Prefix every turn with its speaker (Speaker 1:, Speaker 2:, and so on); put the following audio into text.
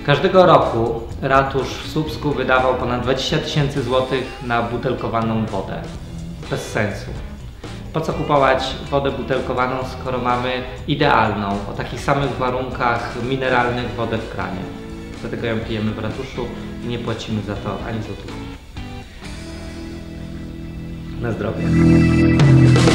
Speaker 1: Każdego roku ratusz w Słupsku wydawał ponad 20 000 złotych na butelkowaną wodę. Bez sensu. Po co kupować wodę butelkowaną, skoro mamy idealną, o takich samych warunkach mineralnych wodę w kranie? Dlatego ją pijemy w ratuszu i nie płacimy za to ani złotówki. Na zdrowie.